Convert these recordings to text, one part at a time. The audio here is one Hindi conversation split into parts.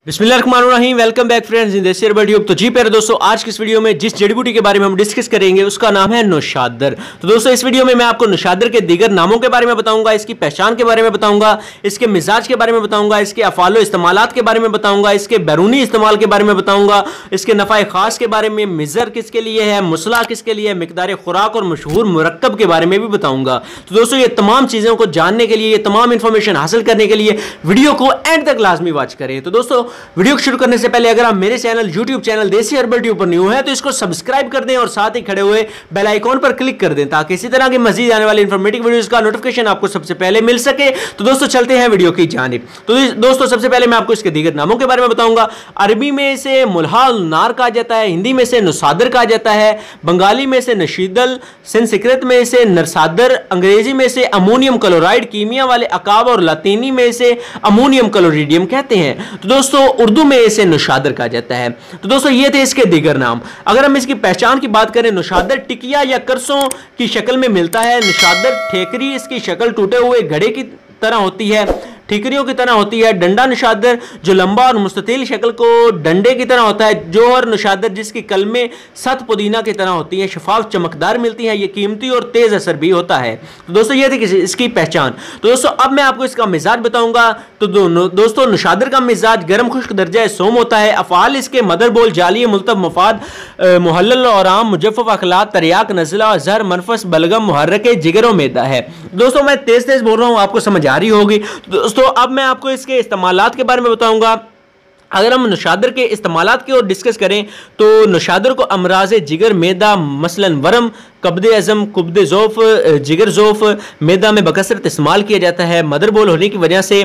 बिस्मिल्लाहिर्रहमानिर्रहीम। Welcome back friends in this YouTube. तो जी प्यारे दोस्तों, आज की इस वीडियो में जिस जड़ी बूटी के बारे में हम डिस्कस करेंगे उसका नाम है नौशादर। तो दोस्तों इस वीडियो में मैं आपको नौशादर के दीगर नामों के बारे में बताऊंगा, इसकी पहचान के बारे में बताऊंगा, इसके मिजाज के बारे में बताऊंगा, इसके अफालो इस्तेमालात के बारे में बताऊंगा, इसके बैरूनी इस्तेमाल के बारे में बताऊंगा, इसके नफ़ाए खास के बारे में, मिज़र किसके लिए है, मुसला किसके लिए, मिकदार खुराक और मशहूर मुरक्कब के बारे में भी बताऊंगा। तो दोस्तों ये तमाम चीज़ों को जानने के लिए, ये तमाम इंफॉर्मेशन हासिल करने के लिए वीडियो को एंड तक लाजमी वॉच करें। तो दोस्तों वीडियो को शुरू करने से पहले अगर आप मेरे channel YouTube channel desi herbal tube पर न्यू है तो इसको सब्सक्राइब कर दें और साथ ही खड़े हुए बेल आइकॉन पर क्लिक कर दें ताकि इसी तरह की मजीद आने वाली इंफॉर्मेटिव वीडियोस का नोटिफिकेशन आपको सबसे पहले मिल सके। तो दोस्तों चलते हैं वीडियो की जानिब। तो दोस्तों सबसे पहले मैं आपको इसके दीगर नामों के बारे में बताऊंगा। अरबी में इसे मुल्हाल नार कहा जाता है, हिंदी में इसे नौशादर कहा जाता है, बंगाली में इसे नशीदल, संस्कृत में इसे नरसादर, अंग्रेजी में इसे अमोनियम क्लोराइड, कीमिया वाले अकाब और लातीनी में इसे अमोनियम क्लोरिडियम कहते हैं। तो दोस्तों उर्दू में इसे नौशादर कहा जाता है। तो दोस्तों ये थे इसके दीगर नाम। अगर हम इसकी पहचान की बात करें, नौशादर टिकिया या करसों की शक्ल में मिलता है। नौशादर ठेकरी, इसकी शक्ल टूटे हुए घड़े की तरह होती है, ठीकरियों की तरह होती है। डंडा नौशादर जो लंबा और मुस्ततिल शक्ल को डंडे की तरह होता है। जोहर नौशादर जिसकी कलमें सत पुदीना की तरह होती है, शफाफ चमकदार मिलती है, ये कीमती और तेज असर भी होता है। तो दोस्तों ये थी इसकी पहचान। तो दोस्तों अब मैं आपको इसका मिजाज बताऊंगा। तो दोस्तों नौशादर का मिजाज गर्म खुश्क दर्जा सोम होता है। अफ़आल इसके मदर बोल, जाली, मुल्तब, मफाद, मुहल्लल और आम, मुजफ़्फ़फ़, अखलात, तरियाक, नज़ला, ज़हर, मनफस, बलगम, मुहर्रक, जिगर और मैदा है। दोस्तों मैं तेज तेज बोल रहा हूँ, आपको समझ आ रही होगी। दोस्तों अब मैं आपको इसके इस्तेमालात के बारे में बताऊंगा। अगर हम नौशादर के इस्तेमालात की ओर डिस्कस करें तो नौशादर को अमराज जिगर, मैदा, मसलन वरम, कब्द अज़म, कुब्द ज़ोफ़, जिगर ज़ोफ़, मैदा में बकसरत इस्तेमाल किया जाता है। मदर बोल होने की वजह से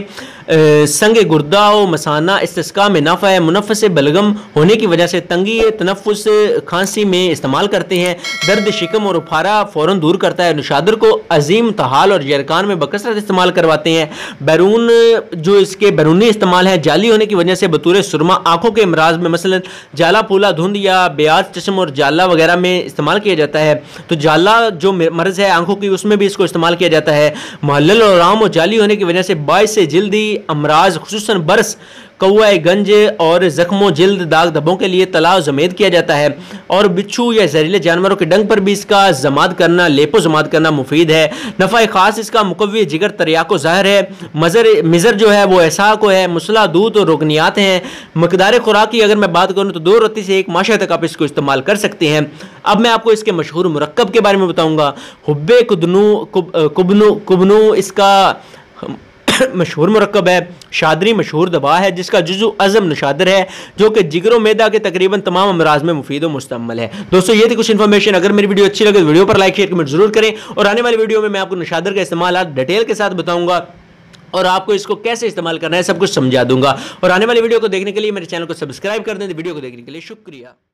संग गुर्दा व मसाना इस्तिस्का में नाफ़ा है। मुनफ़्फ़स बलगम होने की वजह से तंगी तनफ़ुस खांसी में इस्तेमाल करते हैं। दर्द शिकम और उफारा फ़ौरन दूर करता है। नौशादर को अजीम, तहाल और जरकान में बकसरत इस्तेमाल करवाते हैं। बैरून जो इसके बैरूनी इस्तेमाल है, जाली होने की वजह से बतूर सुरमा आंखों के अमराज में मसलन जाला, फूला, धुंध या ब्याज चश्म और जाला वगैरह में इस्तेमाल किया जाता है। तो जाला जो मर्ज है आंखों की, उसमें भी इसको इस्तेमाल किया जाता है। मुहल्लल और आम और जाली होने की वजह से बाइस से जल्दी अमराज खुसूसन बरस, कौआ गंज और जख्मों, जिल्द, दाग धब्बों के लिए तलाव जमेद किया जाता है। और बिच्छू या जहरीले जानवरों के डंग पर भी इसका जमात करना, लेपो जमात करना मुफीद है। नफ़ा खास इसका मुकव्वी, जिगर, तरियाको ज़ाहिर है। मिज़र जो है वो ऐसा को है। मुसला, दूध और रुकनियात हैं। मकदार खुराक की अगर मैं बात करूँ तो 2 रत्ती से 1 माशा तक आप इसको इस्तेमाल कर सकते हैं। अब मैं आपको इसके मशहूर मुरक्कब के बारे में बताऊँगा। हुब्बे कुबनू इसका मशहूर मुरक्कब है। शादरी मशहूर दवा है जिसका जुज़ु अज़म नौशादर है जो कि जिगरो मैदा के तकरीबन तमाम अमराज में मुफीद और मुस्तमल है। दोस्तों ये थी कुछ इन्फॉर्मेशन। अगर मेरी वीडियो अच्छी लगे तो वीडियो पर लाइक, शेयर, कमेंट जरूर करें। और आने वाली वीडियो में मैं आपको नौशादर का इस्तेमाल डिटेल के साथ बताऊंगा और आपको इसको कैसे इस्तेमाल करना है सब कुछ समझा दूंगा। और आने वाली वीडियो को देखने के लिए मेरे चैनल को सब्सक्राइब कर दें। वीडियो को देखने के लिए शुक्रिया।